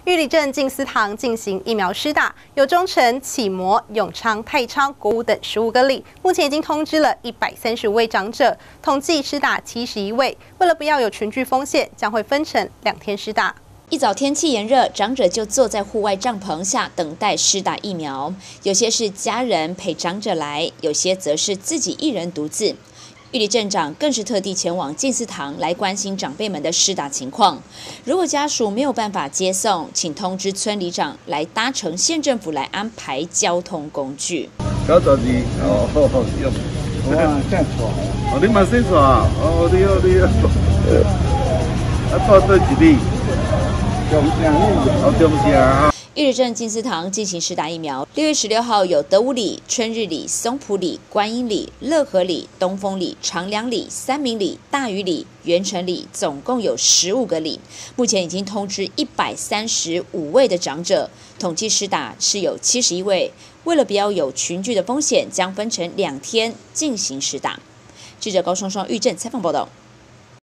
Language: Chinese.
玉里镇静思堂进行疫苗施打，有中诚、启摩、永昌、太昌、国五等15个里，目前已经通知了135位长者，统计施打71位。为了不要有群聚风险，将会分成2天施打。 一早天气炎热，长者就坐在户外帐篷下等待施打疫苗。有些是家人陪长者来，有些则是自己一人独自。玉里镇长更是特地前往静思堂来关心长辈们的施打情况。如果家属没有办法接送，请通知村里长来搭乘县政府来安排交通工具。 92哦，好，哇，这样错哦，你嘛先错哦，你坐对一里。 玉里镇静思堂进行施打疫苗。6月16号有德武里、春日里、松浦里、观音里、乐和里、东风里、长良里、三明里、大屿里、元城里，总共有15个里。目前已经通知135位的长者，统计施打是有71位。为了不要有群聚的风险，将分成2天进行施打。记者高双双玉镇采访报道。